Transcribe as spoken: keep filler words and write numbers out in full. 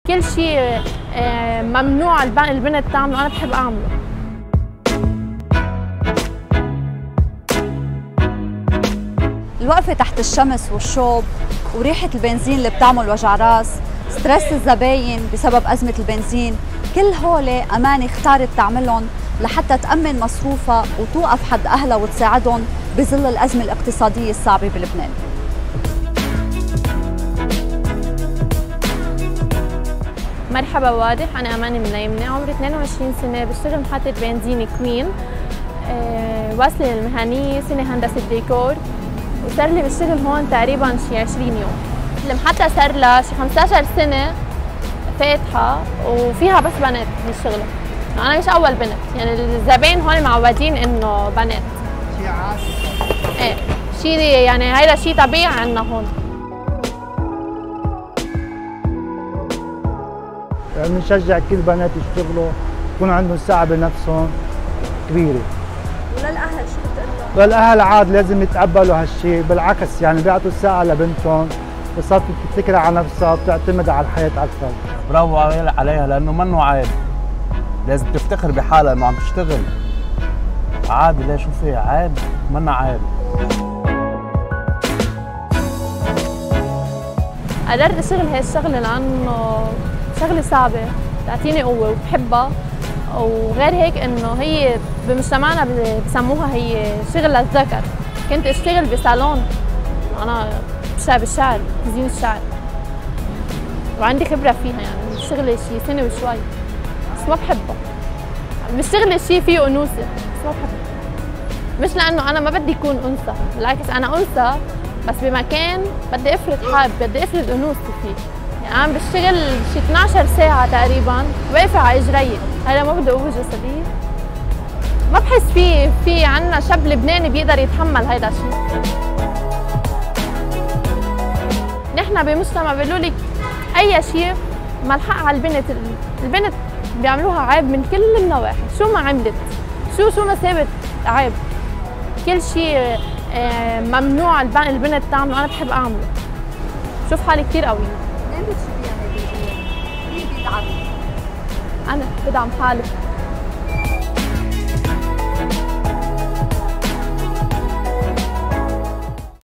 كل شيء ممنوع البنت تعمله أنا بحب أعمله. الوقفة تحت الشمس والشوب وريحة البنزين اللي بتعمل وجع راس، ستريس الزباين بسبب أزمة البنزين، كل هول أماني اختارت تعملهم لحتى تأمن مصروفها وتوقف حد أهلها وتساعدهم بظل الأزمة الاقتصادية الصعبة بلبنان. مرحبا واضح، أنا أماني مليمنة، عمري اثنين وعشرين سنة، بشتغل محطة بنزين كوين، أه واصلة للمهنية سنة هندسة ديكور، وصار لي بالشغل هون تقريبا شي عشرين يوم. المحطة صار لها شي خمسة عشر سنة فاتحة وفيها بس بنات بالشغل. أنا مش أول بنت، يعني الزبائن هون معودين إنه بنات. شي عادي. إيه، شي يعني هيدا شي طبيعي عندنا هون. بنشجع كل البنات يشتغلوا، يكون عندهم ثقة بنفسهم كبيرة. وللأهل شو بتقول لهم؟ للأهل عاد لازم يتقبلوا هالشيء، بالعكس يعني بيعطوا الثقة لبنتهم، بصارت بتتكل على نفسها وبتعتمد على الحياة أكثر. برافو عليها لأنه منه عيب. لازم تفتخر بحالها انه عم تشتغل. عادي، ليه شو في عيب؟ منه عيب. قررت اشتغل هي الشغلة لأنه شغلة صعبة، بتعطيني قوة وبحبها، وغير هيك انه هي بمجتمعنا بسموها هي شغل للذكر. كنت اشتغل بصالون، انا بشتغل بالشعر، تزيين الشعر، وعندي خبرة فيها، يعني شغلي شي سنة وشوي، بس ما بحبها. بشتغل شي فيه أنوثة، بس ما بحبها. مش لأنه أنا ما بدي أكون أنثى، بالعكس أنا أنثى بس بمكان بدي أفرض حالي، بدي أفرض أنوثتي فيه. يعني أنا بشتغل شي اثنعش ساعة تقريبا واقفة على إجري، هيدا ما بدي قوة جسدية. ما بحس في في عنا شاب لبناني بيقدر يتحمل هيدا الشيء. نحن بمجتمع بيقولوا لك أي شيء ملحق على البنت، البنت بيعملوها عيب من كل النواحي، شو ما عملت، شو شو ما سابت عيب. كل شيء ممنوع البنت تعمله أنا بحب أعمله. بشوف حالي كثير قوية. منين بتشوفيها هيدي الأمور؟ مين بيدعمك؟ أنا بدعم حالي.